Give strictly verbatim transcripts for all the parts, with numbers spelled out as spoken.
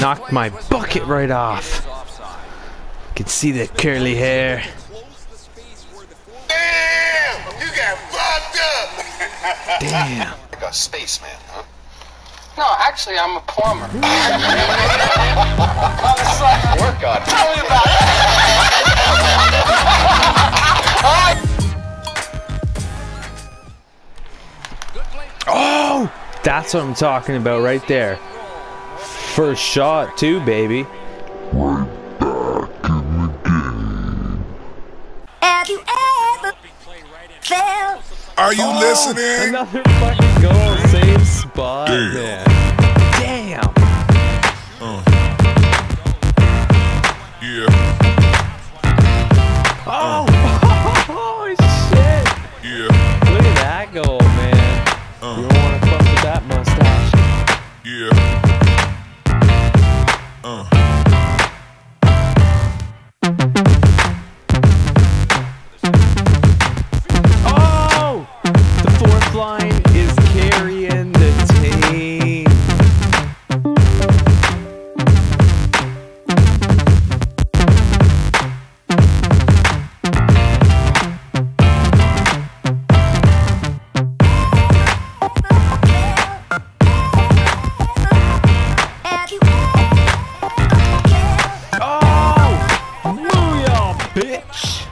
knocked my bucket right off. You can see the curly hair. Damn! You got fucked up! Damn. Like a spaceman, huh? No, actually, I'm a plumber. Work on it. Tell me about it! Oh! That's what I'm talking about right there. First shot too, baby. Right back in the game. Have you ever felt? Are you Oh, listening? Another fucking goal, same spot, Damn. man. Damn. Uh. Yeah. Oh, oh shit! Yeah. Look at that goal, man. Uh. You don't want to fuck with that mustache. Yeah. Uh. Oh! The fourth line is carrying the team. Have you ever Oh! Booyah, bitch!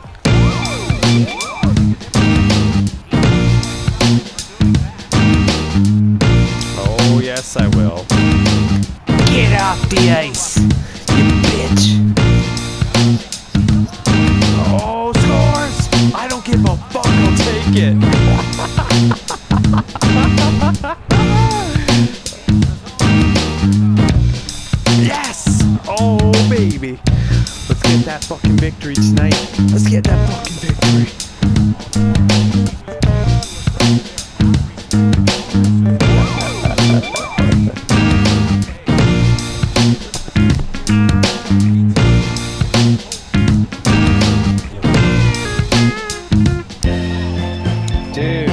Oh, yes, I will. Get off the ice, you bitch! Oh, scores! I don't give a fuck, I'll take it! Yes! Oh, baby! Let's get that fucking victory tonight. Let's get that fucking victory. Dude.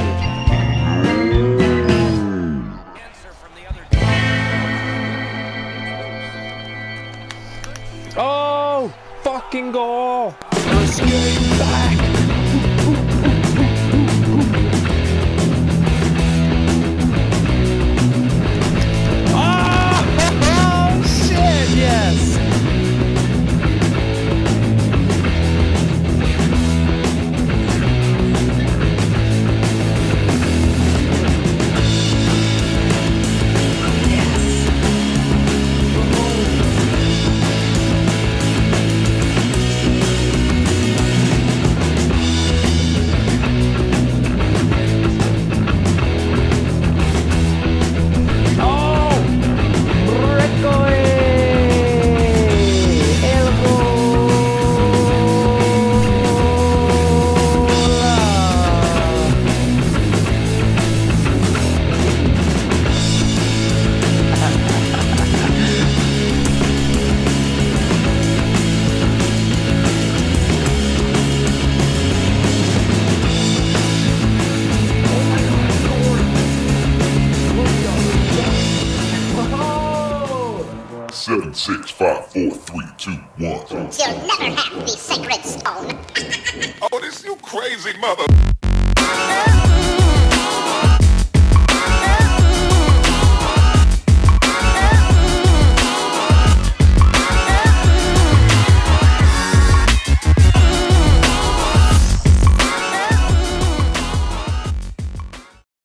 Oh, fucking goal! Let's get it back. Oh, shit, yes. Seven, six, five, four, three, two, one. You'll never have the sacred stone. Oh, this you crazy mother.